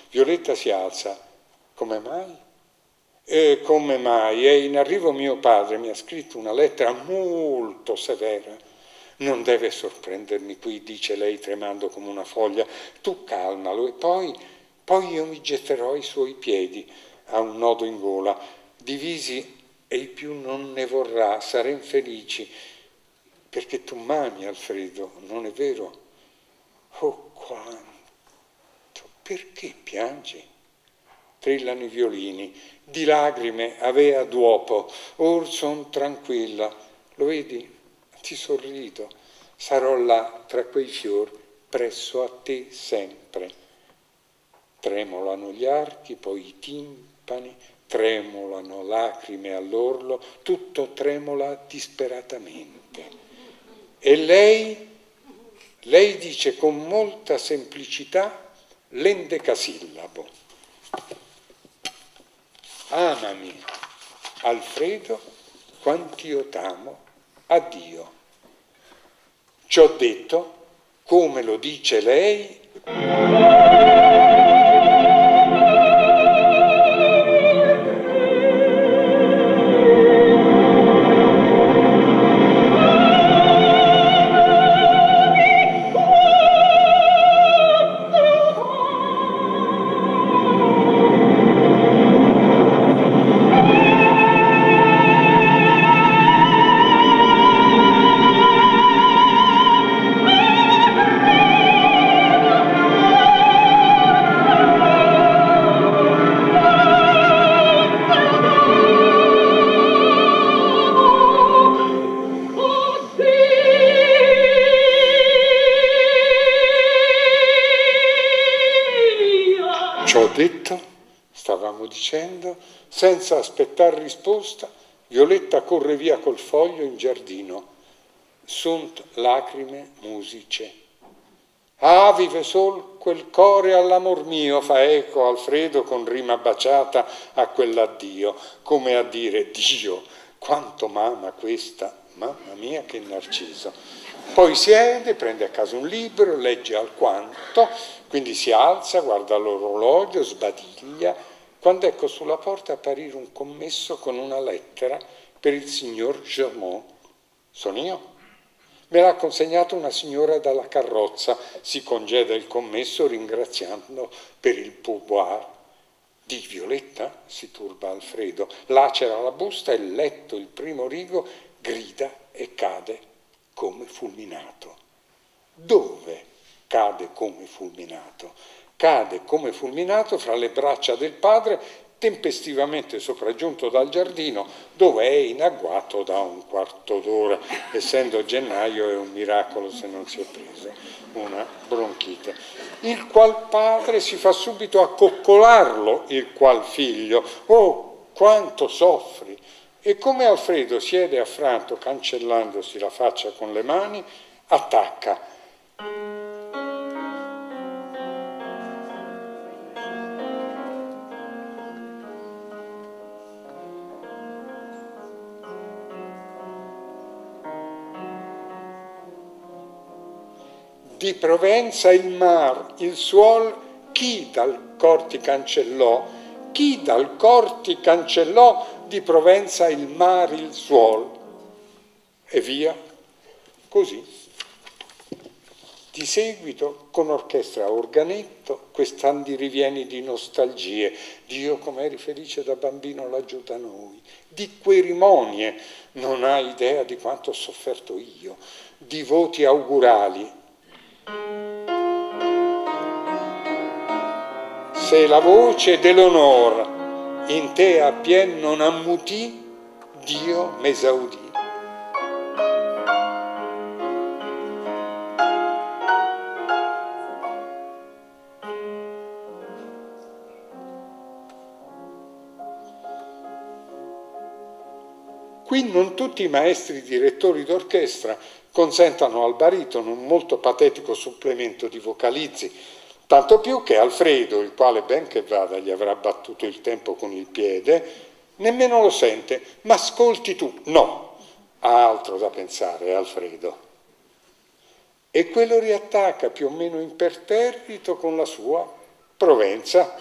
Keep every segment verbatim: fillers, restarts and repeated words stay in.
Violetta si alza. Come mai? E come mai? È in arrivo mio padre, mi ha scritto una lettera molto severa. Non deve sorprendermi qui, dice lei tremando come una foglia. Tu calmalo e poi, poi io mi getterò ai suoi piedi. Ha un nodo in gola. Divisi e più non ne vorrà, saremo felici. Perché tu m'ami, Alfredo, non è vero? Oh, quanto! Perché piangi? Trillano i violini. Di lagrime avea duopo. Or son tranquilla. Lo vedi? Ti sorrido. Sarò là tra quei fiori, presso a te sempre. Tremolano gli archi, poi i timpani, tremolano lacrime all'orlo, tutto tremola disperatamente. E lei, lei dice con molta semplicità l'endecasillabo. Amami, Alfredo, quant'io t'amo, addio. Ci ho detto, come lo dice lei, detto, stavamo dicendo, senza aspettare risposta, Violetta corre via col foglio in giardino. Sunt lacrime musiche. Ah, vive sol quel core all'amor mio, fa eco Alfredo con rima baciata a quell'addio, come a dire, Dio, quanto m'ama questa, mamma mia che narciso. Poi siede, prende a caso un libro, legge alquanto, quindi si alza, guarda l'orologio, sbadiglia, quando ecco sulla porta apparire un commesso con una lettera per il signor Germont. Sono io. Me l'ha consegnato una signora dalla carrozza, si congeda il commesso ringraziando per il pourboire. Di Violetta? Si turba Alfredo, lacera la busta e letto il primo rigo, grida e cade come fulminato. Dove cade come fulminato? Cade come fulminato fra le braccia del padre, tempestivamente sopraggiunto dal giardino, dove è in agguato da un quarto d'ora. Essendo gennaio è un miracolo se non si è preso una bronchite. Il qual padre si fa subito a coccolarlo, il qual figlio. Oh, quanto soffri! E come Alfredo siede affranto, cancellandosi la faccia con le mani, attacca. Di Provenza il mar, il suol, chi dal cor ti cancellò? Chi dal cor ti cancellò? Di Provenza il mar, il suol. E via, così. Di seguito, con orchestra a organetto, quest'anni rivieni di nostalgie. Dio, com'eri felice da bambino laggiù da noi. Di querimonie, non hai idea di quanto ho sofferto io. Di voti augurali. Se la voce dell'onor in te appien non ammutì, Dio m'esaudì. Qui non tutti i maestri direttori d'orchestra consentano al baritono un molto patetico supplemento di vocalizzi, tanto più che Alfredo, il quale ben che vada gli avrà battuto il tempo con il piede, nemmeno lo sente. Ma ascolti tu, no, ha altro da pensare Alfredo. E quello riattacca più o meno imperterrito con la sua Provenza.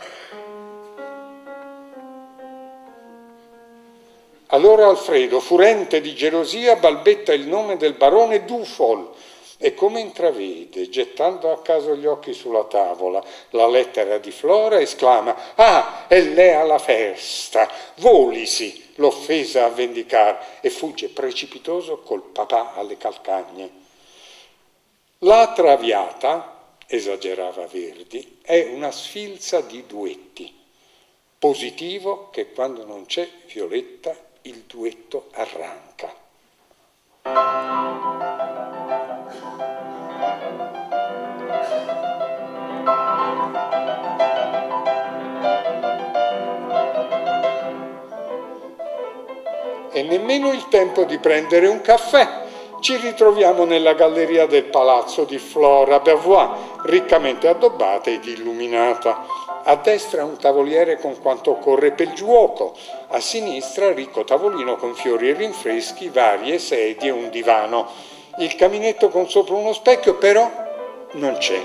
Allora Alfredo, furente di gelosia, balbetta il nome del barone Dufoll e come intravede, gettando a caso gli occhi sulla tavola, la lettera di Flora, esclama: «Ah, è lei alla festa! Volisi!» l'offesa a vendicar e fugge precipitoso col papà alle calcagne. La Traviata, esagerava Verdi, è una sfilza di duetti. Positivo che quando non c'è Violetta il duetto arranca. E nemmeno il tempo di prendere un caffè. Ci ritroviamo nella galleria del palazzo di Flora Beauvoir, riccamente addobbata ed illuminata. A destra un tavoliere con quanto occorre per il giuoco, a sinistra ricco tavolino con fiori e rinfreschi, varie sedie e un divano. Il caminetto con sopra uno specchio però non c'è.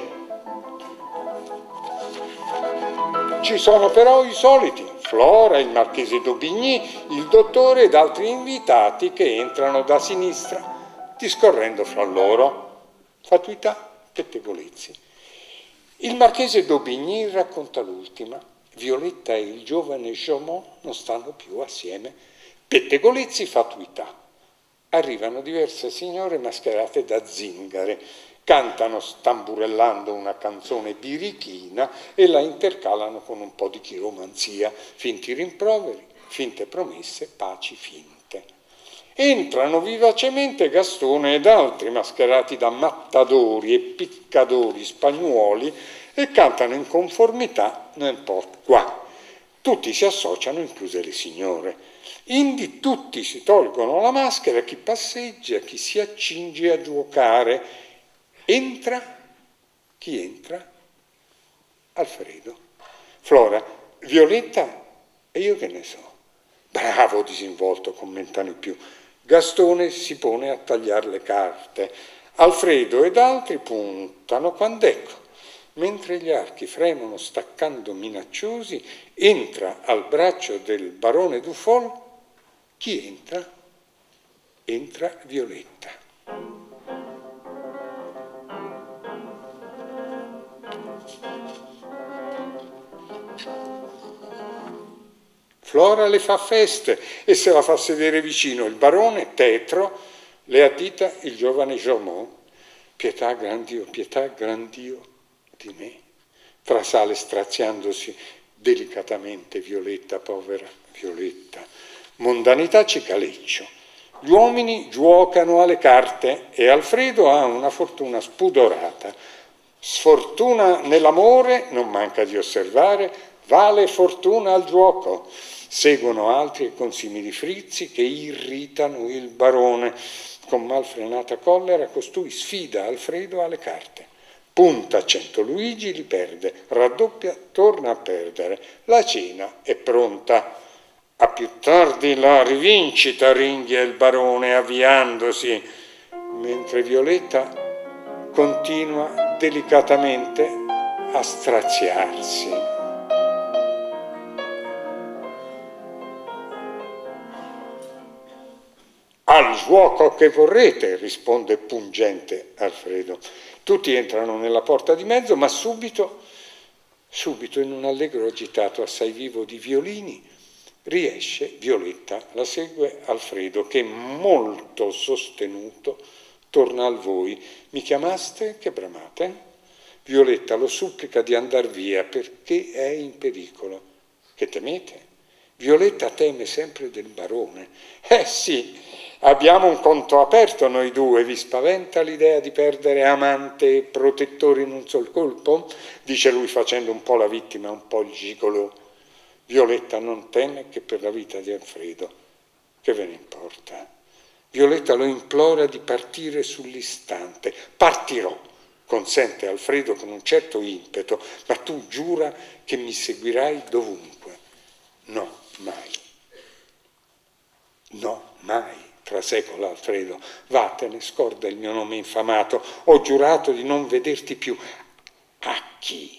Ci sono però i soliti, Flora, il marchese d'Aubigny, il dottore ed altri invitati che entrano da sinistra, discorrendo fra loro. Fatuità, pettegolezzi. Il marchese d'Aubigny racconta l'ultima. Violetta e il giovane Chaumont non stanno più assieme. Pettegolezzi, fatuità. Arrivano diverse signore mascherate da zingare. Cantano stamburellando una canzone birichina e la intercalano con un po' di chiromanzia. Finti rimproveri, finte promesse, paci finte. Entrano vivacemente Gastone ed altri mascherati da mattadori e piccadori spagnuoli e cantano in conformità nel porto qua. Tutti si associano, incluse le signore. Indi tutti si tolgono la maschera, chi passeggia, chi si accinge a giocare. Entra, chi entra? Alfredo. Flora, Violetta, e io che ne so. Bravo disinvolto, commentano i più. Gastone si pone a tagliare le carte. Alfredo ed altri puntano quando ecco, mentre gli archi fremono staccando minacciosi, entra al braccio del barone Dufoll. Chi entra? Entra Violetta. Flora le fa feste e se la fa sedere vicino il barone tetro, le addita il giovane Chaumont. Pietà, gran Dio, pietà, gran Dio di me. Trasale straziandosi delicatamente Violetta, povera Violetta. Mondanità cicaleccio. Gli uomini giuocano alle carte e Alfredo ha una fortuna spudorata. Sfortuna nell'amore, non manca di osservare, vale fortuna al giuoco. Seguono altri con simili frizzi che irritano il barone. Con mal frenata collera costui sfida Alfredo alle carte. Punta cento Luigi, li perde, raddoppia, torna a perdere. La cena è pronta. A più tardi la rivincita, ringhia il barone avviandosi, mentre Violetta continua delicatamente a straziarsi. Al giuoco che vorrete, risponde pungente Alfredo. Tutti entrano nella porta di mezzo, ma subito, subito in un allegro agitato assai vivo di violini, riesce Violetta, la segue Alfredo, che molto sostenuto torna al voi. Mi chiamaste? Che bramate? Violetta lo supplica di andar via perché è in pericolo. Che temete? Violetta teme sempre del barone. Eh sì, abbiamo un conto aperto noi due, vi spaventa l'idea di perdere amante e protettore in un sol colpo? Dice lui facendo un po' la vittima, un po' il gigolò. Violetta non teme che per la vita di Alfredo. Che ve ne importa? Violetta lo implora di partire sull'istante. Partirò, consente Alfredo con un certo impeto, ma tu giura che mi seguirai dovunque. No, mai. No, mai. Trasecola Alfredo, vattene, scorda il mio nome infamato, ho giurato di non vederti più. A chi?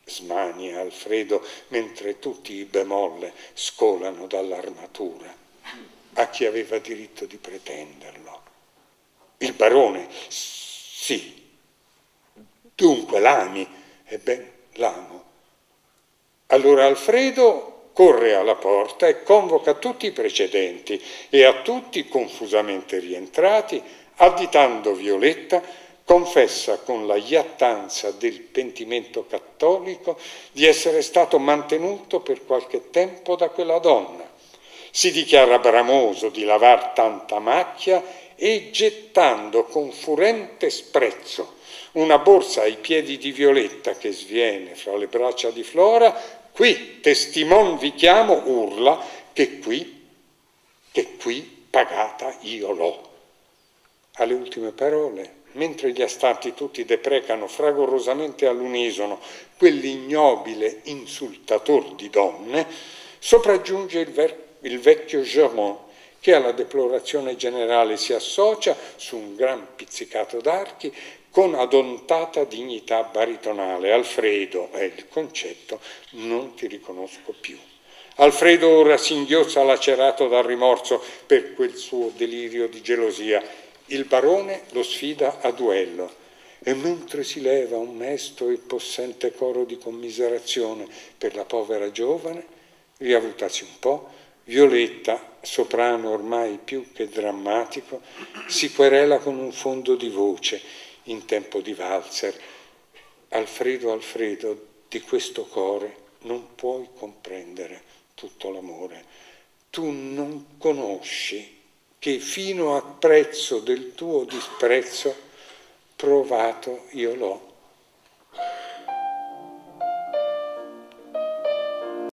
smania Alfredo mentre tutti i bemolle scolano dall'armatura. A chi aveva diritto di pretenderlo? Il barone, sì. Dunque l'ami? Ebbene, l'amo. Allora Alfredo corre alla porta e convoca tutti i precedenti e a tutti, confusamente rientrati, additando Violetta, confessa con la iattanza del pentimento cattolico di essere stato mantenuto per qualche tempo da quella donna. Si dichiara bramoso di lavar tanta macchia e, gettando con furente sprezzo una borsa ai piedi di Violetta che sviene fra le braccia di Flora, qui testimon vi chiamo, urla, che qui, che qui pagata io l'ho. Alle ultime parole, mentre gli astanti tutti deprecano fragorosamente all'unisono quell'ignobile insultator di donne, sopraggiunge il, ver- il vecchio Geron, che alla deplorazione generale si associa su un gran pizzicato d'archi con adontata dignità baritonale. Alfredo, è il concetto, non ti riconosco più. Alfredo ora singhiozza lacerato dal rimorso per quel suo delirio di gelosia. Il barone lo sfida a duello e mentre si leva un mesto e possente coro di commiserazione per la povera giovane, riavutasi un po', Violetta, soprano ormai più che drammatico, si querela con un fondo di voce in tempo di valzer. Alfredo, Alfredo, di questo core non puoi comprendere tutto l'amore. Tu non conosci che fino a prezzo del tuo disprezzo provato io l'ho